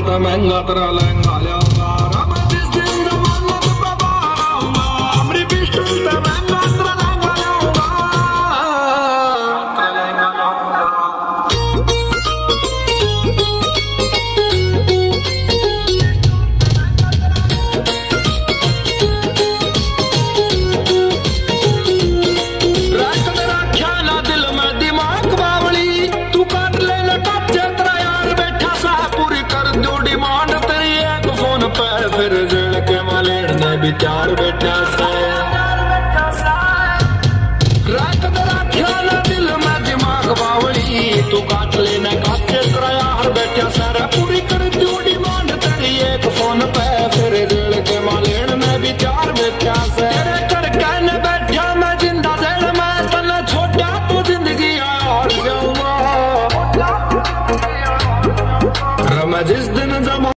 ते महंगा तेरा लहंगा लियाऊंगा मैं जिस दिन जमानत पे बाहर आऊंगा मेरी पिस्टल ते महंगा तेरा लहंगा लियाऊंगा रख तेरा ख्याल दिल में दिमाग बावली तू काट लेना कच्चे तेरा यार बैठा सा पूरी कर दो डिमांड तेरी एक फोन पे फिर जेल के मालेड़ ने विचार बैठा से रख तेरा ख्याल दिल में दिमाग बावली तू काट लेना कच्चे तेरा यार बैठा सा पूरी कर दो डिमांड तेरी एक फोन पे फिर जेल के मालेड़ ने विचार बैठा से कर कहने बैठा मैं जिंदा जेल में तना छोटा तू जिंदगी और जाऊंगा मैं जिस दिन जमा